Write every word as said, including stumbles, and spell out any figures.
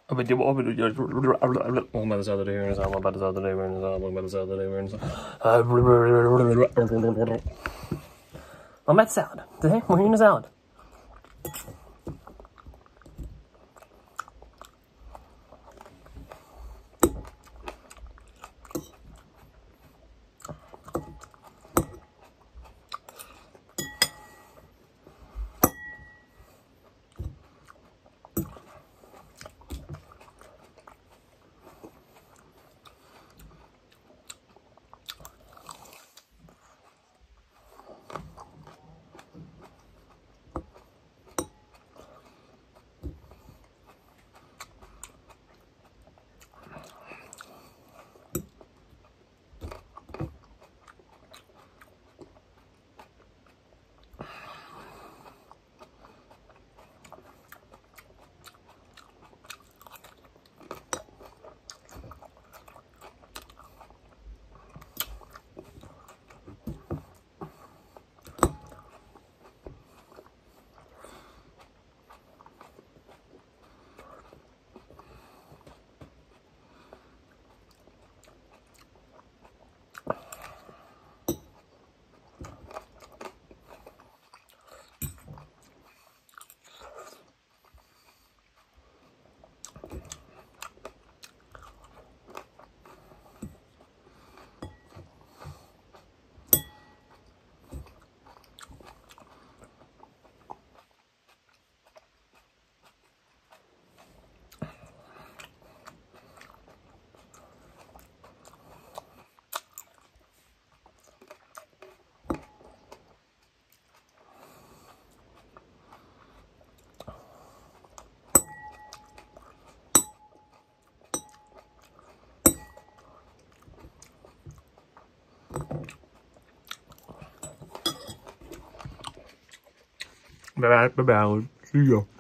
Welcome back to Saturday here in the Welcome back to Saturday here in the Welcome back to Saturday here in the Welcome back to salad. Today we're eating a salad. Bye bye, bye bye. See ya.